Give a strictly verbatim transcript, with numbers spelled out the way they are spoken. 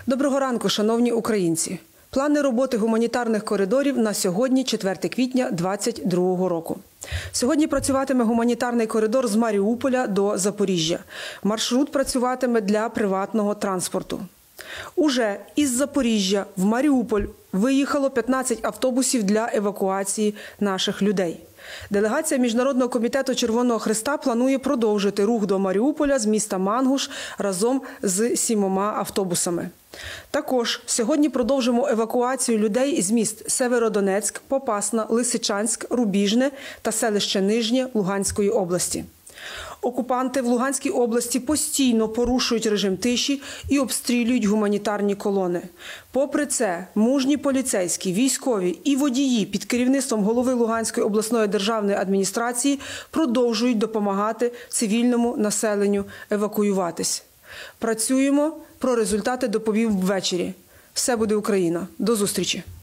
Доброго ранку, шановні українці! Плани роботи гуманітарних коридорів на сьогодні, четверте квітня двадцять другого року. Сьогодні працюватиме гуманітарний коридор з Маріуполя до Запоріжжя. Маршрут працюватиме для приватного транспорту. Уже із Запоріжжя в Маріуполь виїхало п'ятнадцять автобусів для евакуації наших людей. Делегація Міжнародного комітету Червоного Хреста планує продовжити рух до Маріуполя з міста Мангуш разом з сімома автобусами. Також сьогодні продовжимо евакуацію людей з міст Северодонецьк, Попасна, Лисичанськ, Рубіжне та селище Нижнє Луганської області. Окупанти в Луганській області постійно порушують режим тиші і обстрілюють гуманітарні колони. Попри це, мужні поліцейські, військові і водії під керівництвом голови Луганської обласної державної адміністрації продовжують допомагати цивільному населенню евакуюватись. Працюємо, про результати доповім ввечері. Все буде Україна. До зустрічі!